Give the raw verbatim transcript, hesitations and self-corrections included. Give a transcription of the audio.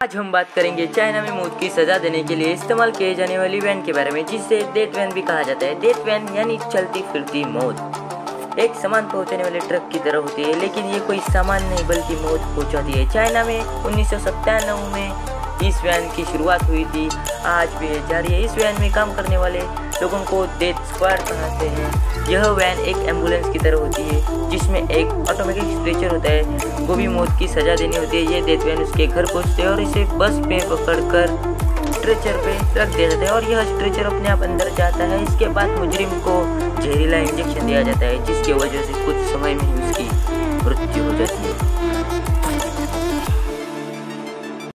आज हम बात करेंगे चाइना में मौत की सजा देने के लिए इस्तेमाल किए जाने वाली वैन के बारे में, जिसे डेथ वैन भी कहा जाता है। डेथ वैन यानी चलती फिरती मौत। एक सामान पहुंचाने वाले ट्रक की तरह होती है, लेकिन ये कोई सामान नहीं बल्कि मौत पहुंचाती है। चाइना में उन्नीस सौ सत्तानवे में इस वैन की शुरुआत हुई थी, आज भी जारी है। इस वैन में काम करने वाले लोगों को डेथ स्क्वाड कहते हैं। यह वैन एक एम्बुलेंस की तरह होती है, जिसमें एक ऑटोमेटिक स्ट्रेचर होता है, वो भी मौत की सजा देनी होती है। ये डेथ वैन उसके घर पहुंचते हैं और इसे बस पे पकड़कर स्ट्रेचर पे रख दिया जाता है और यह स्ट्रेचर अपने आप अंदर जाता है। इसके बाद मुजरिम को जहरीला इंजेक्शन दिया जाता है, जिसकी वजह से कुछ समय में ही उसकी मृत्यु हो जाती है।